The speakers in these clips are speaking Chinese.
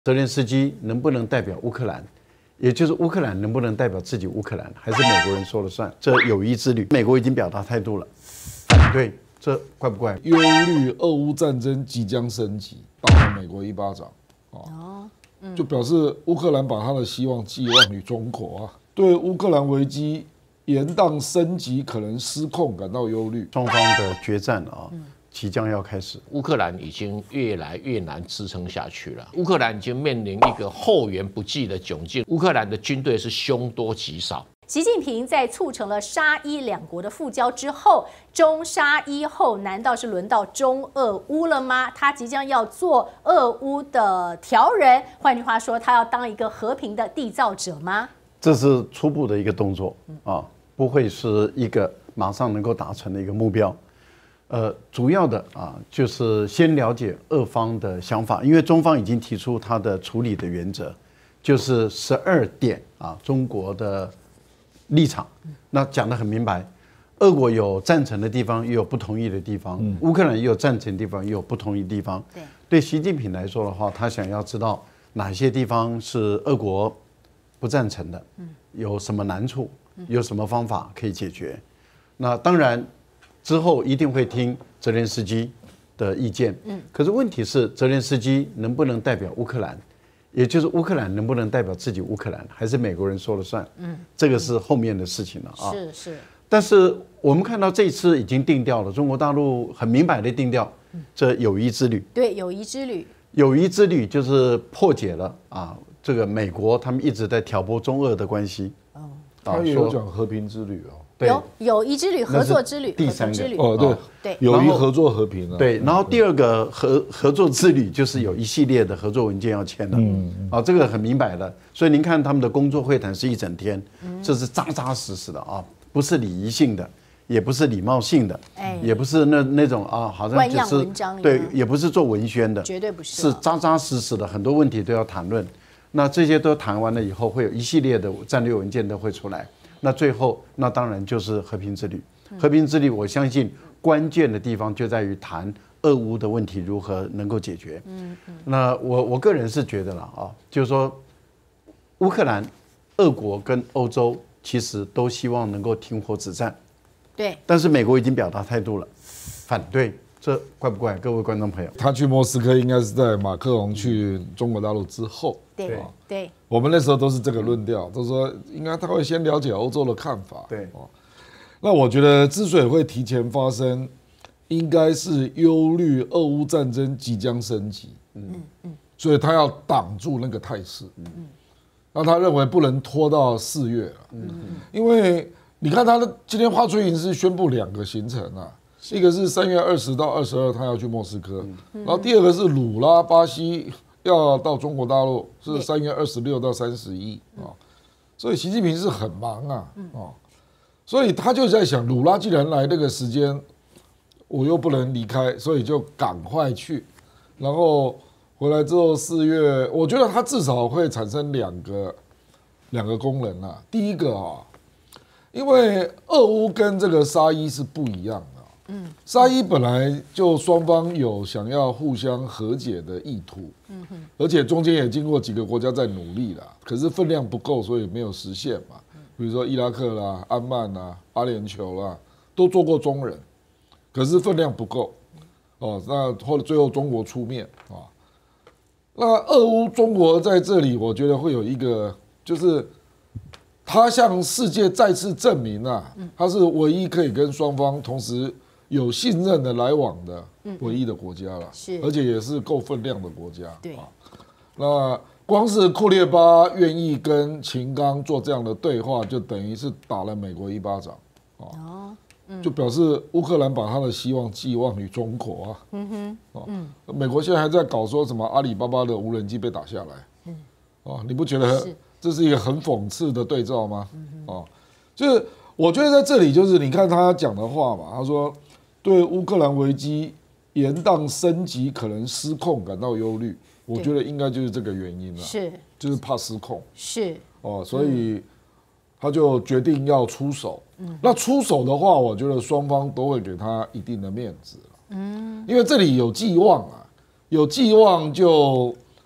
泽连斯基能不能代表乌克兰，也就是乌克兰能不能代表自己乌克兰，还是美国人说了算？这友谊之旅，美国已经表达态度了，反对，这怪不怪？ 忧虑俄乌战争即将升级，打了美国一巴掌就表示乌克兰把他的希望寄望于中国啊，对乌克兰危机延宕升级可能失控感到忧虑。 双方的决战即将要开始。 乌克兰已经越来越难支撑下去了，乌克兰已经面临一个后援不继的窘境，乌克兰的军队是凶多吉少。 习近平在促成了沙伊两国的复交之后，中沙伊后难道是轮到中俄乌了吗？他即将要做俄乌的调人，换句话说，他要当一个和平的缔造者吗？ 这是初步的一个动作不会是一个马上能够达成的一个目标。主要的就是先了解俄方的想法，因为中方已经提出他的处理的原则，就是12点中国的立场，那讲得很明白，俄国有赞成的地方，也有不同意的地方；乌克兰也有赞成的地方，也有不同意的地方。对习近平来说的话，他想要知道哪些地方是俄国不赞成的，有什么难处，有什么方法可以解决。那当然之后一定会听泽连斯基的意见。可是问题是，泽连斯基能不能代表乌克兰？也就是乌克兰能不能代表自己乌克兰，还是美国人说了算？这个是后面的事情了啊。 是。 但是我们看到这次已经定调了，中国大陆很明白的定调，这友谊之旅。 对，友谊之旅。 友谊之旅就是破解了这个美国他们一直在挑拨中俄的关系。 他也有讲和平之旅有友谊之旅、合作之旅、 第三个对， 友谊合作和平对，然后第二个合作之旅就是有一系列的合作文件要签的，这个很明白的。所以您看他们的工作会谈是一整天，这是扎扎实实的不是礼仪性的，也不是礼貌性的，也不是那种好像就是对，也不是做文宣的， 绝对不是， 是扎扎实实的，很多问题都要谈论。那这些都谈完了以后，会有一系列的战略文件都会出来。那最后，那当然就是和平之旅。和平之旅，我相信关键的地方就在于谈俄乌的问题如何能够解决。那我个人是觉得了就是说，乌克兰、俄国跟欧洲其实都希望能够停火止战。 对。 但是美国已经表达态度了，反对。这怪不怪？各位观众朋友， 他去莫斯科应该是在马克龙去中国大陆之后。 对， 我们那时候都是这个论调，都说应该他会先了解欧洲的看法。 对， 那我觉得之所以会提前发生，应该是忧虑俄乌战争即将升级。所以他要挡住那个态势。那他认为不能拖到4月了。因为你看他今天华春莹是宣布2个行程一个是3月20到22，他要去莫斯科，然后第二个是鲁拉巴西要到中国大陆，是3月26到31所以习近平是很忙所以他就在想，鲁拉既然来那个时间，我又不能离开，所以就赶快去，然后回来之后4月，我觉得他至少会产生两个功能第一个因为俄乌跟这个沙伊是不一样的。沙伊本来就双方有想要互相和解的意图，而且中间也经过几个国家在努力啦，可是分量不够，所以没有实现嘛。比如说伊拉克啦、安曼啦、阿联酋啦，都做过中人，可是分量不够那后来最后中国出面那俄乌中国在这里，我觉得会有一个，就是他向世界再次证明他是唯一可以跟双方同时有信任的来往的唯一的国家了，而且也是够分量的国家。 对， 那光是库列巴愿意跟秦刚做这样的对话，就等于是打了美国一巴掌就表示乌克兰把他的希望寄望于中国美国现在还在搞说什么阿里巴巴的无人机被打下来你不觉得这是一个很讽刺的对照吗？就是我觉得在这里，就是你看他讲的话嘛，他说对乌克兰危机延宕升级可能失控感到忧虑，我觉得应该就是这个原因了，就是怕失控，所以他就决定要出手。那出手的话，我觉得双方都会给他一定的面子因为这里有寄望有寄望就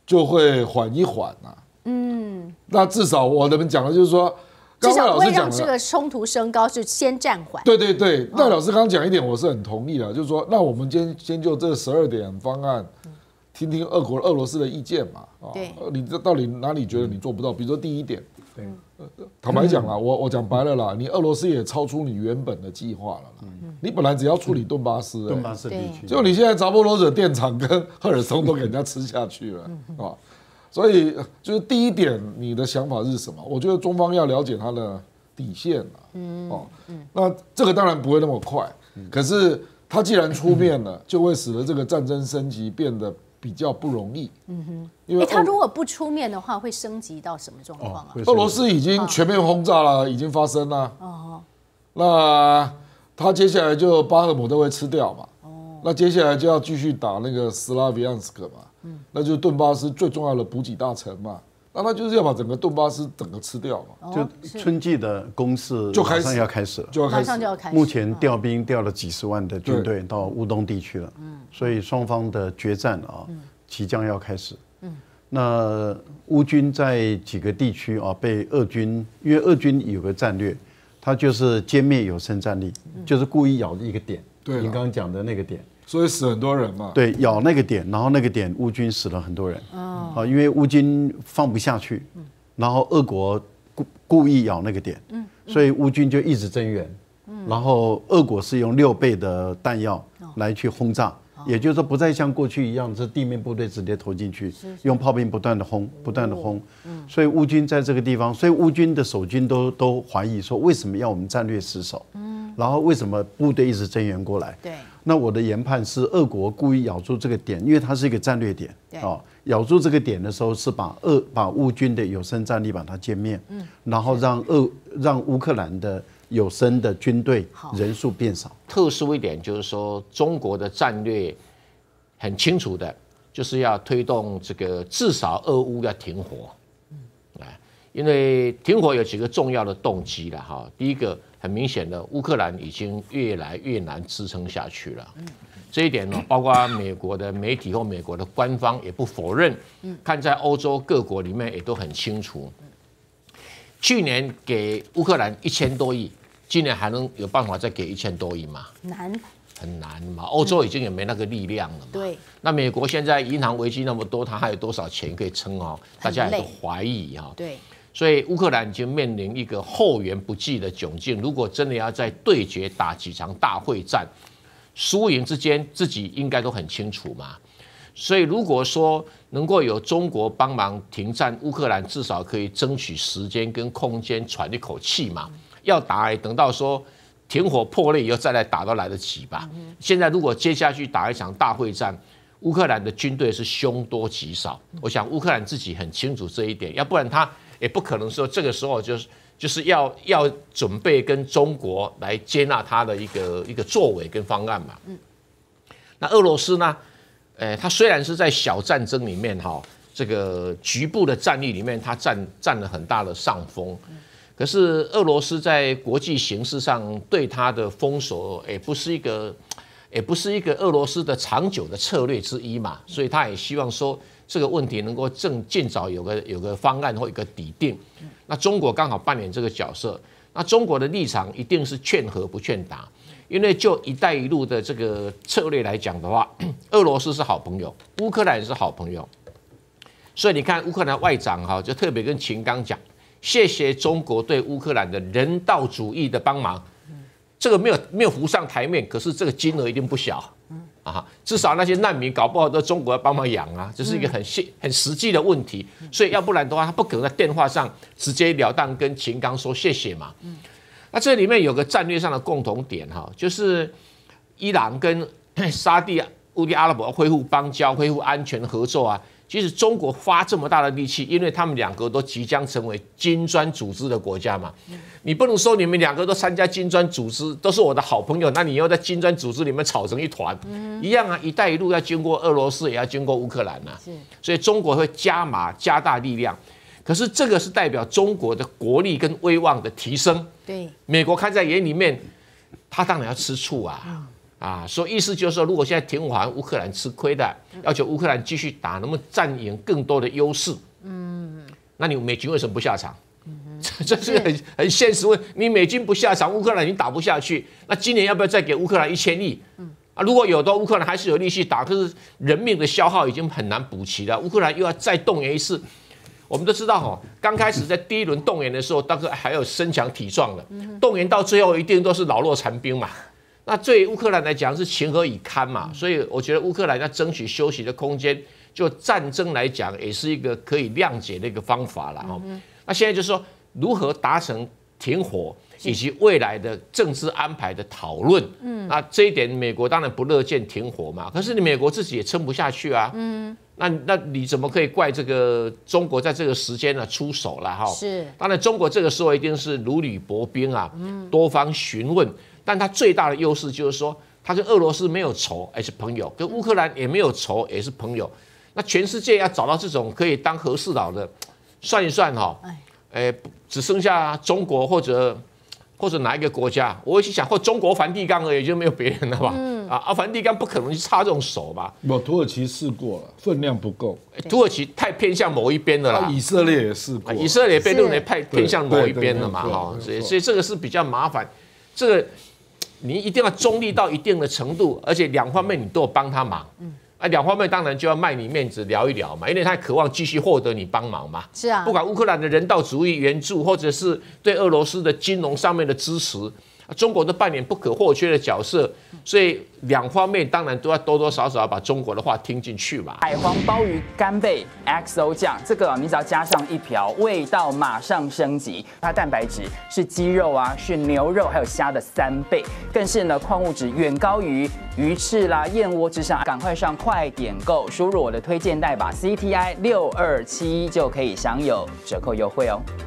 就会缓一缓啊。那至少我们讲的就是说， 至少不会让刚刚老师讲的这个冲突升高，就先暂缓。 对对对，那老师刚刚讲一点，我是很同意的，就是说，那我们先就这12点方案，听听俄罗斯的意见嘛。 对， 你这到底哪里觉得你做不到？比如说第一点，坦白讲啦，我讲白了啦，你俄罗斯也超出你原本的计划了啦。你本来只要处理顿巴斯， 顿巴斯地区， 就你现在扎波罗热电厂跟赫尔松都给人家吃下去了啊。所以就是第一点，你的想法是什么？我觉得中方要了解他的底线了。那这个当然不会那么快，可是他既然出面了，就会使得这个战争升级变得比较不容易。因为他如果不出面的话，会升级到什么状况啊？ 俄罗斯已经全面轰炸了，已经发生了。那他接下来就巴赫姆都会吃掉嘛。那接下来就要继续打那个斯拉维扬斯克嘛。那就是顿巴斯最重要的补给大城嘛，那他就是要把整个顿巴斯整个吃掉嘛。 就春季的攻势就马上要开始了， 马上就要开始。 目前调兵调了几十万的军队到乌东地区了，所以双方的决战即将要开始。那乌军在几个地区被俄军，因为俄军有个战略，它就是歼灭有生战力，就是故意咬一个点，你刚刚讲的那个点。 所以死很多人嘛。 对，咬那个点，然后那个点乌军死了很多人。因为乌军放不下去，然后俄国故意咬那个点，所以乌军就一直增援。然后俄国是用6倍的弹药来去轰炸，也就是说不再像过去一样是地面部队直接投进去，用炮兵不断的轰，不断的轰。所以乌军在这个地方，所以乌军的守军都怀疑说，为什么要我们战略失守？然后为什么部队一直增援过来？ 对。 那我的研判是，俄国故意咬住这个点，因为它是一个战略点。咬住这个点的时候，是把乌军的有生战力把它歼灭，然后让乌克兰的有生的军队人数变少。 特殊一点就是说，中国的战略很清楚的，就是要推动这个至少俄乌要停火。因为停火有几个重要的动机了哈。第一个，很明显的，乌克兰已经越来越难支撑下去了。这一点呢，包括美国的媒体或美国的官方也不否认。看在欧洲各国里面也都很清楚。去年给乌克兰1000多亿，今年还能有办法再给1000多亿吗？ 难。 很难嘛，欧洲已经也没那个力量了嘛。 对。 那美国现在银行危机那么多，它还有多少钱可以撑哦？大家也都怀疑哈。 对。 所以乌克兰已经面临一个后援不济的窘境。如果真的要在对决打几场大会战，输赢之间自己应该都很清楚嘛。所以如果说能够有中国帮忙停战，乌克兰至少可以争取时间跟空间喘一口气嘛。要打等到说停火破裂以后再来打都来得及吧。现在如果接下去打一场大会战，乌克兰的军队是凶多吉少。我想乌克兰自己很清楚这一点，要不然他也不可能说这个时候就是要准备跟中国来接纳他的一个作为跟方案嘛。那俄罗斯呢？他虽然是在小战争里面这个局部的战役里面，他占了很大的上风。可是俄罗斯在国际形势上对他的封锁，也不是一个俄罗斯的长久的策略之一嘛。所以他也希望说，这个问题能够尽早有个方案或一个底定。那中国刚好扮演这个角色，那中国的立场一定是劝和不劝打，因为就“一带一路”的这个策略来讲的话，俄罗斯是好朋友，乌克兰也是好朋友，所以你看乌克兰外长就特别跟秦刚讲，谢谢中国对乌克兰的人道主义的帮忙，这个没有浮上台面，可是这个金额一定不小。至少那些难民搞不好都中国要帮忙养啊，这是一个很实际的问题。所以要不然的话，他不可能在电话上直截了当跟秦刚说谢谢嘛。那这里面有个战略上的共同点就是伊朗跟沙地阿拉伯恢复邦交、恢复安全合作啊。其实中国花这么大的力气，因为他们两个都即将成为金砖组织的国家嘛。你不能说你们两个都参加金砖组织，都是我的好朋友，那你又在金砖组织里面吵成一团，一样啊。“一带一路”要经过俄罗斯，也要经过乌克兰啊。所以中国会加大力量。可是这个是代表中国的国力跟威望的提升。对，美国看在眼里面，他当然要吃醋啊。 啊，所以意思就是说，如果现在停火，乌克兰吃亏的，要求乌克兰继续打，能不能占赢更多的优势？那你美军为什么不下场？这是很现实问。你美军不下场，乌克兰已经打不下去。那今年要不要再给乌克兰1000亿？如果有的话，乌克兰还是有力气打，可是人命的消耗已经很难补齐了。乌克兰又要再动员一次。我们都知道刚开始在第一轮动员的时候，当时还有身强体壮的，动员到最后一定都是老弱残兵嘛。那对乌克兰来讲是情何以堪嘛？所以我觉得乌克兰要争取休息的空间，就战争来讲也是一个可以谅解的一个方法了那现在就是说如何达成停火，以及未来的政治安排的讨论。那这一点美国当然不乐见停火嘛，可是你美国自己也撑不下去啊。那你怎么可以怪这个中国在这个时间呢出手了是， 当然中国这个时候一定是如履薄冰啊，多方询问。但它最大的优势就是说，它跟俄罗斯没有仇，也是朋友；跟乌克兰也没有仇，也是朋友。那全世界要找到这种可以当和事佬的，算一算只剩下中国或者哪一个国家，我一起想，或中国梵蒂冈而已，就没有别人了吧？梵蒂冈不可能去插这种手吧？ 土耳其试过了，分量不够。 土耳其太偏向某一边了啦。 以色列也试过， 以色列被认为太偏向某一边了嘛，所以这个是比较麻烦。这个你一定要中立到一定的程度，而且两方面你都有帮他忙。两方面当然就要卖你面子聊一聊嘛，因为他渴望继续获得你帮忙嘛。 是啊， 不管乌克兰的人道主义援助，或者是对俄罗斯的金融上面的支持，中国都扮演不可或缺的角色，所以两方面当然都要多多少少把中国的话听进去嘛。 海皇鲍鱼干贝 XO 酱，这个你只要加上1瓢，味道马上升级。它蛋白质是鸡肉啊，是牛肉还有虾的3倍，更是呢矿物质远高于鱼翅啦、燕窝之上。赶快上快点购，输入我的推荐代码 CTI627就可以享有折扣优惠哦。